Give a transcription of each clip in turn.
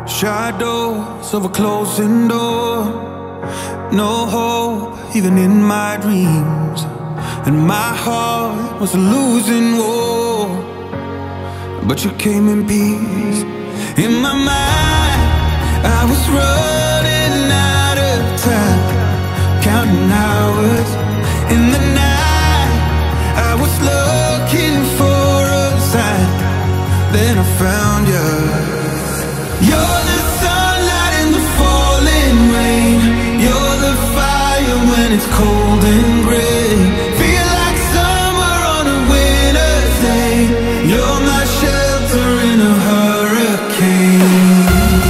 Shadows of a closing door, no hope even in my dreams, and my heart was a losing war. But you came in peace. In my mind, I was running out of time, counting hours. In the night, I was looking for a sign. Then I found you. You're the sunlight in the falling rain. You're the fire when it's cold and gray. Feel like summer on a winter's day. You're my shelter in a hurricane.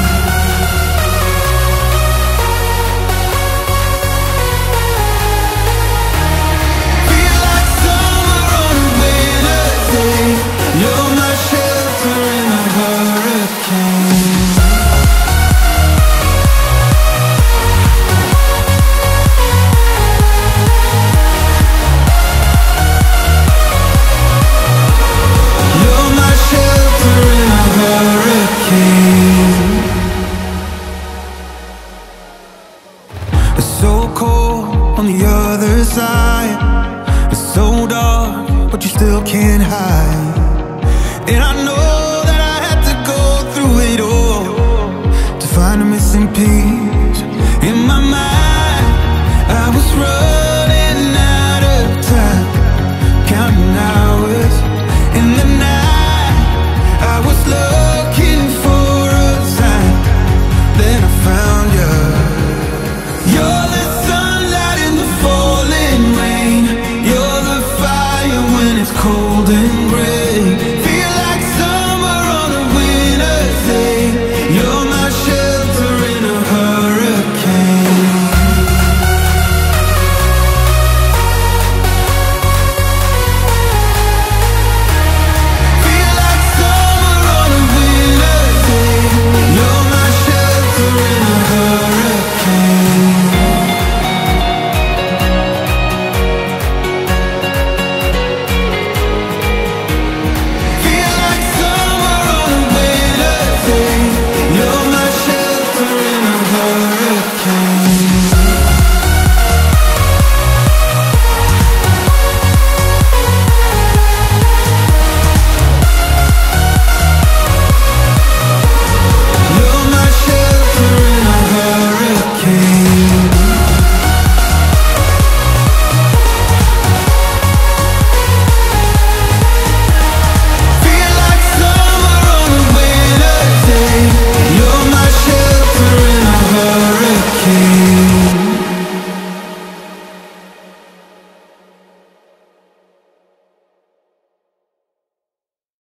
Feel like summer on a winter's day. You're my shelter in a hurricane. It's so cold on the other side. It's so dark, but you still can't hide. And I know that I had to go through it all to find a missing piece in my mind.